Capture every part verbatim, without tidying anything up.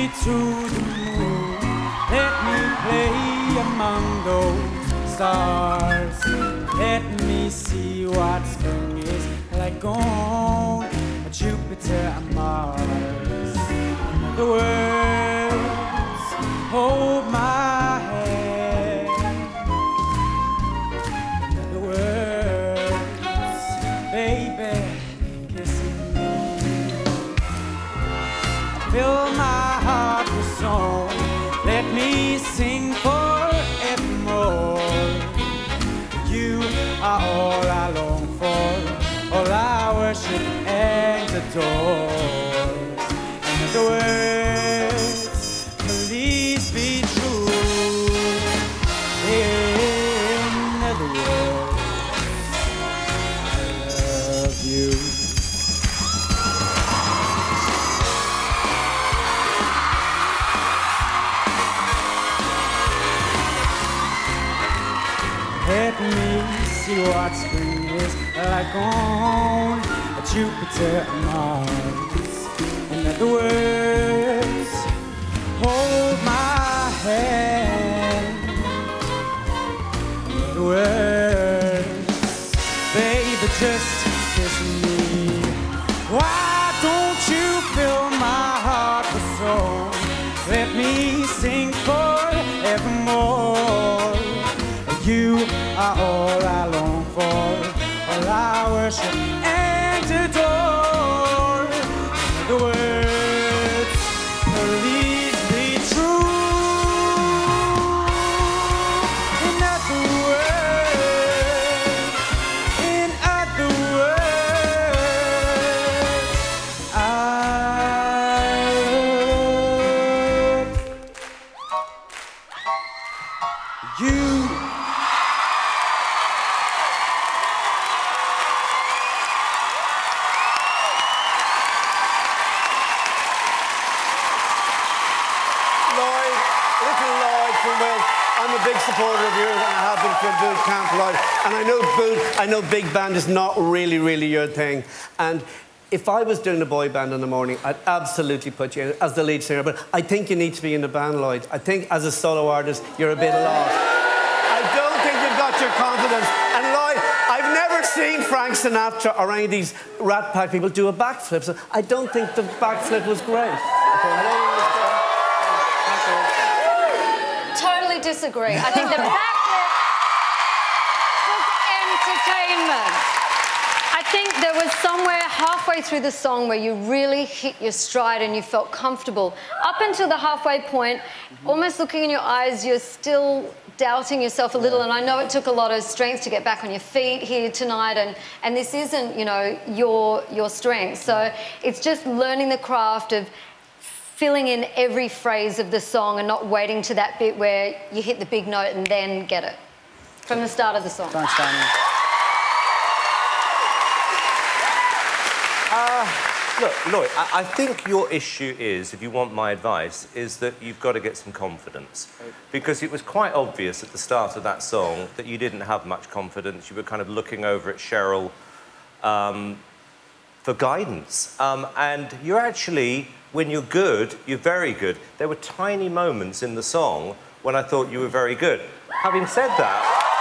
me to the moon. Let me play among those stars. Let me see what spring is like on Jupiter and Mars. In other words, hold my hand. In other words, baby, kiss me. Fill my heart with song. Let me sing forevermore. You are all I long for, all I worship and adore. In other words, please be true. In other words, I love you. Let me see what spring is like on Jupiter and Mars. In other words, hold my hand. In other words, baby, just kiss me. Why don't you fill my heart with song? Let me sing forevermore. You are all I long for, all I worship and adore. In other words, please be true. In other words, in other words, I love you. I'm a big supporter of yours, and I have been for Boot Camp Lloyd. And I know Boot, I know big band is not really, really your thing. And if I was doing a boy band in the morning, I'd absolutely put you in as the lead singer. But I think you need to be in the band, Lloyd. I think as a solo artist, you're a bit lost. I don't think you've got your confidence. And Lloyd, I've never seen Frank Sinatra or any of these Rat Pack people do a backflip. So I don't think the backflip was great. Totally disagree. I think the backflip was entertainment. I think there was somewhere halfway through the song where you really hit your stride and you felt comfortable. Up until the halfway point, almost looking in your eyes, you're still doubting yourself a little, and I know it took a lot of strength to get back on your feet here tonight, and, and this isn't, you know, your, your strength. So it's just learning the craft of filling in every phrase of the song and not waiting to that bit where you hit the big note and then get it from the start of the song. Thanks, Daniel. Uh, look, Lloyd, I, I think your issue is, if you want my advice, is that you've got to get some confidence. Because it was quite obvious at the start of that song that you didn't have much confidence. You were kind of looking over at Cheryl um, for guidance. Um, and you're actually... when you're good, you're very good. There were tiny moments in the song when I thought you were very good. Having said that,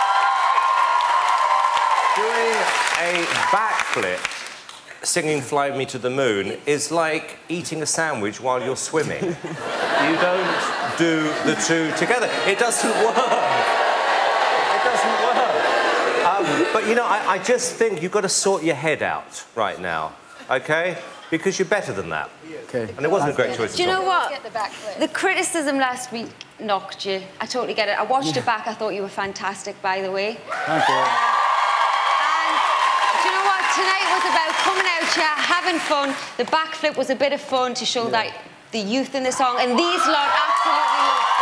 doing a backflip, singing Fly Me to the Moon, is like eating a sandwich while you're swimming. You don't do the two together. It doesn't work. It doesn't work. Um, but, you know, I, I just think you've got to sort your head out right now, OK? Because you're better than that. Okay. And it wasn't a great choice. Do you know what? Get the backflip. The criticism last week knocked you. I totally get it. I watched yeah. it back. I thought you were fantastic, by the way. Thank you. And do you know what? Tonight was about coming out here, having fun. The backflip was a bit of fun to show yeah. that the youth in the song. And these lot absolutely loved it.